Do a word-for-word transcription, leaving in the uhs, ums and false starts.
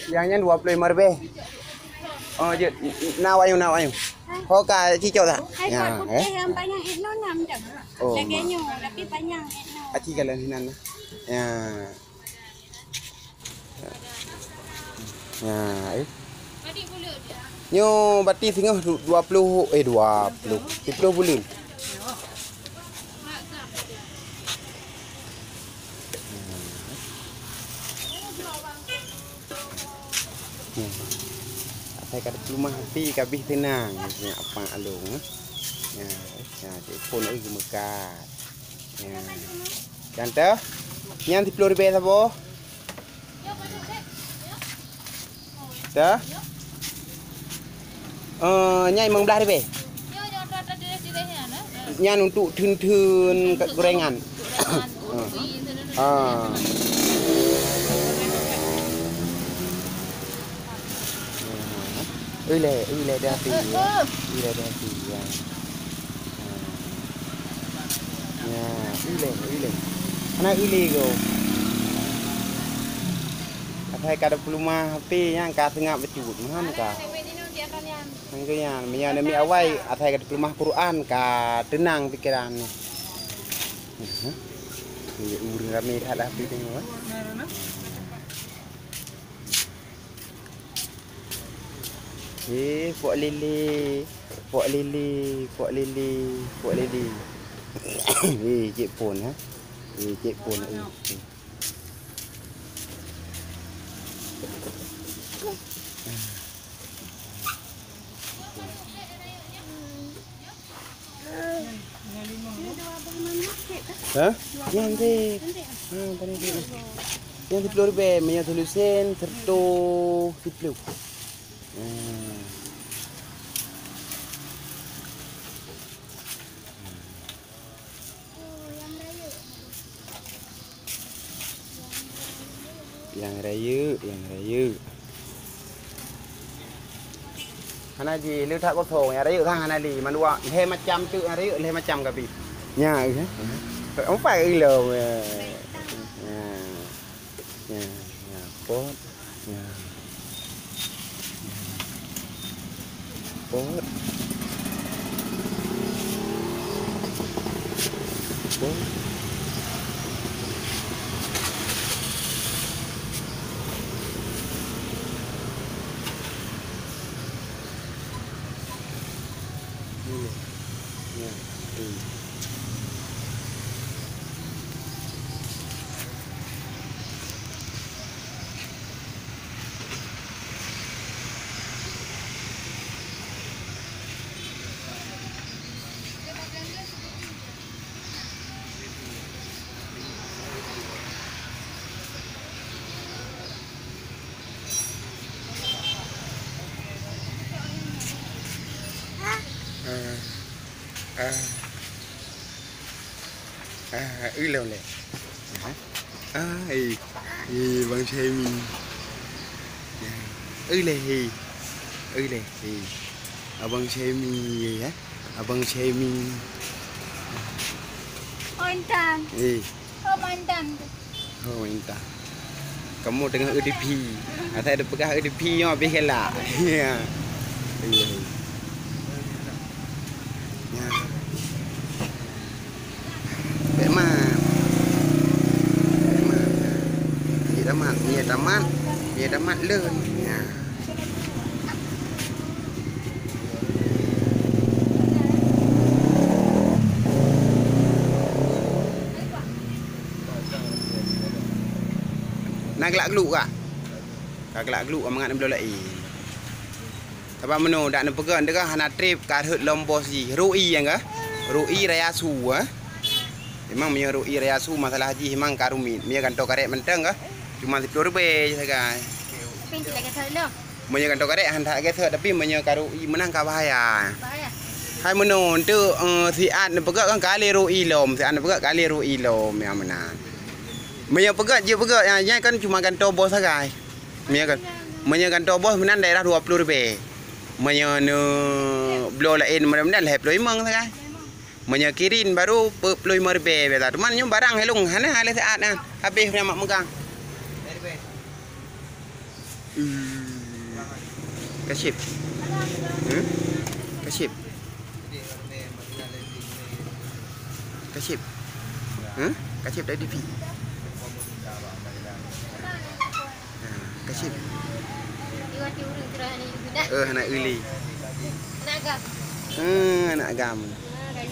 Yangnya dua puluh lima ribu. Oh, je nào ayo nào ayo. Có cả chi cho ta. Ya, eh yang banyak itu enam dah. Lagi nyu, tapi banyak itu. Aci kalian hinan. Ya. Ya, eh. Nyo bati singoh dua puluh eh dua puluh. tiga puluh bulan. Saya kata rumah hati kabih tenang ya apa alung ya ya telefon euy mekat ya cantik nyan tiga puluh ribu sabo dah eh nyai lima belas ribu nyan untuk thun-thun gorengan ah ui lệ ui lệ đa tì ui lệ đa tì ya ya ui lệ ui lệ ana ui lệ go athai kada pluma hape yang ka tengah becut man ka ang kaya miya na mi awai athai kada pluma Quran ka tenang pikiran ni ni uri rame ada hape tengok Eh, puak lele, puak lele, puak lele, puak lele. Eh, cik pun ha. Eh, cik pun. Eh. Hah? Yang deh. Ha, tadi dia. Yang tiga puluh ribu, minyak tulisan serta tiga puluh. Hmm. Yang raya, yang raya. Hana gì lưu thác có thổ nhà raya thang hana lì mà đua thêm một trăm tự raya thêm một trăm cả bị nhà ấy thế không phải ư lờ mà nhà nhà nhà tốt nhà tốt tốt à à à ư lều lè à ì ì bằng xe mi ư lè hì ư lè hì à bằng xe mi gì á à bằng xe mi Ontan ì oh mantan oh minta kamu dengan U D P ada ada pegang U D P nya habis kelak ya ì Tamat, tamat, ya tamat, ya tamat lơn. Ya. Nak gelak geluk kak? Kak gelak geluk amangat nak belolai. Sebab menu dak nak pegang dekah hana trip karhut lombos ji. Rui yang kah? Rui raya su ah. Memang punya rui raya su masalah haji memang karumi. Punya kantong karet menteng kah? Cuma tiga puluh ribu je kan. tapi tidak kata lo Punya kantong karet hantar ke tapi punya karui menang ka bahaya. bahaya Hai menu tu uh, si an pegang kan kali rui lom, si an pegang kali rui lom yang menang. Punya pegang je pegang yang yang kan cuma kantong bos saja. Punya kan. Punya kantong bos menang daerah dua puluh ribu. Punya nu blow lain menang lep loi meng saja. Punya kirin baru dua puluh lima ribu beta. Teman nyu barang helung hana hale saat kan. Habis punya mak megang. Hmm. Kasip. Hmm? Kasip. Kasip. Hmm? Kasip dari T V. Kasip. Iwan diurung terakhir ini. Eh, anak uli. Anak agam. Hmm, anak agam.